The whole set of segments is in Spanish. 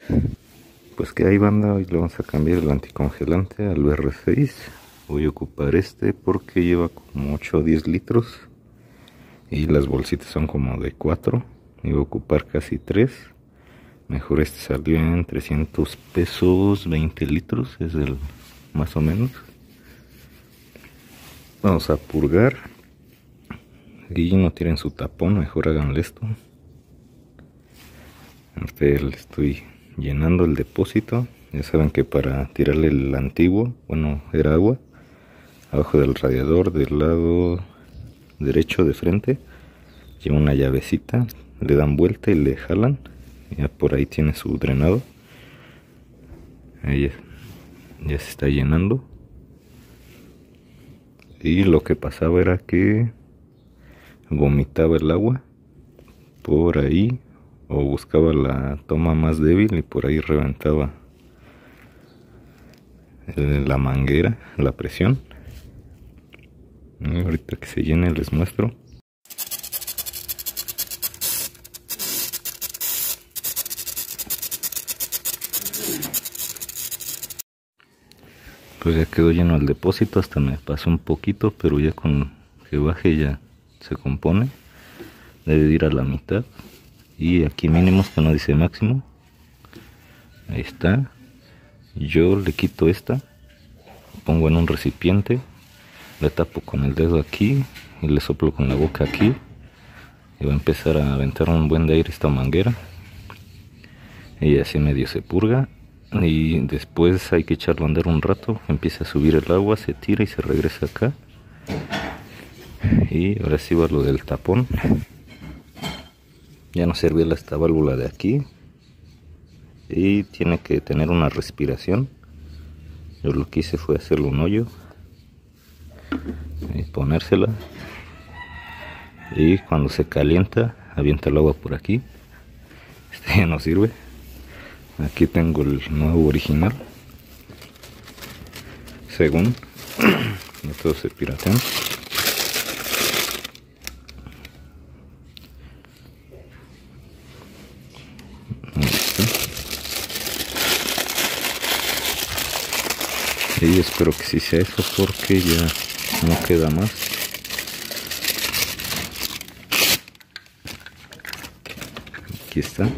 Pues que ahí banda, hoy le vamos a cambiar el anticongelante al BR6. Voy a ocupar este porque lleva como 8 o 10 litros y las bolsitas son como de 4. Iba a ocupar casi 3. Mejor este salió en 300 pesos, 20 litros, es el más o menos. Vamos a purgar y no tiren su tapón, mejor háganle esto. Ahorita le estoy llenando el depósito. Ya saben que para tirarle el antiguo, bueno, era agua, abajo del radiador del lado derecho de frente lleva una llavecita, le dan vuelta y le jalan. Ya por ahí tiene su drenado. Ahí ya se está llenando. Y lo que pasaba era que vomitaba el agua por ahí, o buscaba la toma más débil y por ahí reventaba la manguera, la presión. Y ahorita que se llene les muestro. Pues ya quedó lleno el depósito, hasta me pasó un poquito, pero ya con que baje ya se compone. Debe ir a la mitad. Y aquí mínimos, que no dice máximo. Ahí está. Yo le quito esta, pongo en un recipiente, le tapo con el dedo aquí y le soplo con la boca aquí. Y va a empezar a aventar un buen de aire esta manguera. Y así medio se purga. Y después hay que echarlo a andar un rato, empieza a subir el agua, se tira y se regresa acá. Y ahora sí va lo del tapón. Ya no servía esta válvula de aquí y tiene que tener una respiración. Yo lo que hice fue hacerle un hoyo y ponérsela, y cuando se calienta avienta el agua por aquí. Este ya no sirve. Aquí tengo el nuevo original, según. No todos se piratean. Y espero que sí sea eso, porque ya no queda más. Aquí está.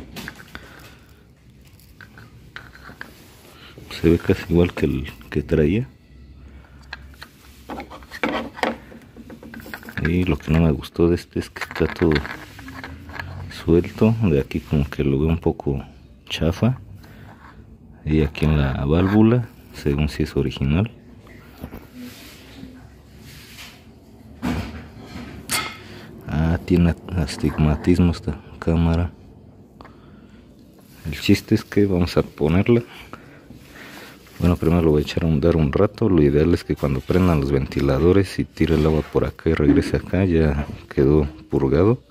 Se ve casi igual que el que traía. Y lo que no me gustó de este es que está todo suelto. De aquí como que lo veo un poco chafa. Y aquí en la válvula, según si es original. Ah, tiene astigmatismo esta cámara. El chiste es que vamos a ponerla. Bueno, primero lo voy a echar a andar un rato. Lo ideal es que cuando prendan los ventiladores y tire el agua por acá y regrese acá, ya quedó purgado.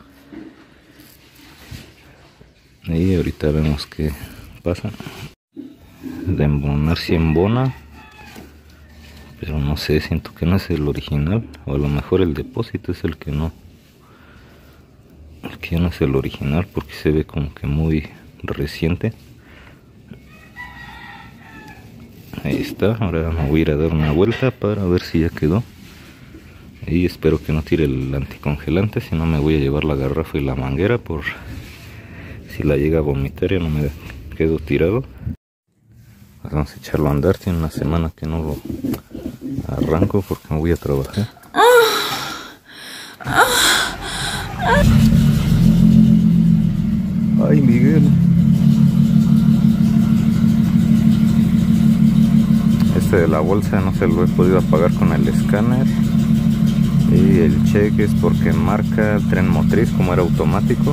Y ahorita vemos qué pasa. De embonar si embona, pero no sé, siento que no es el original, o a lo mejor el depósito es el que no es el original, porque se ve como que muy reciente. Ahí está. Ahora me voy a ir a dar una vuelta para ver si ya quedó, y espero que no tire el anticongelante, si no me voy a llevar la garrafa y la manguera, por si la llega a vomitar ya no me quedo tirado. Vamos a echarlo a andar. Tiene una semana que no lo arranco porque me voy a trabajar. Ay, Miguel. Este de la bolsa no se lo he podido apagar con el escáner. Y el check es porque marca el tren motriz, como era automático.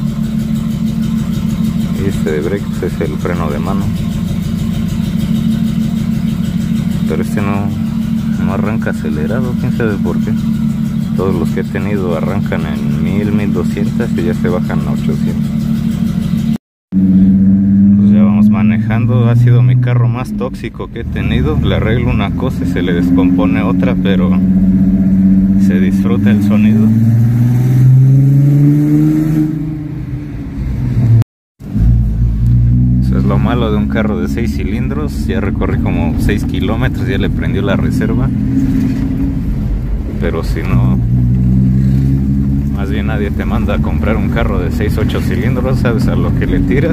Y este de brake pues es el freno de mano. Pero este no arranca acelerado, quién sabe por qué. Todos los que he tenido arrancan en 1000, 1200 y ya se bajan a 800. Pues ya vamos manejando. Ha sido mi carro más tóxico que he tenido. Le arreglo una cosa y se le descompone otra, pero se disfruta el sonido. Eso es lo malo de de un carro de 6 cilindros, ya recorrí como 6 kilómetros, ya le prendió la reserva. Pero si no, más bien nadie te manda a comprar un carro de 6, 8 cilindros, sabes a lo que le tiras.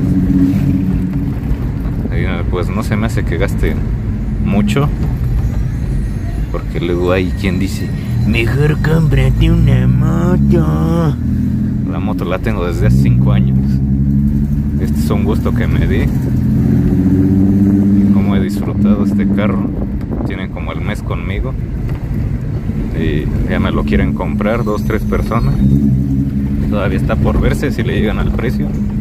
Y pues no se me hace que gaste mucho, porque luego hay quien dice, mejor cómprate una moto. La moto la tengo desde hace 5 años. Este es un gusto que me di. Como he disfrutado este carro. Tienen como el mes conmigo y ya me lo quieren comprar 2, 3 personas. Todavía está por verse si le llegan al precio.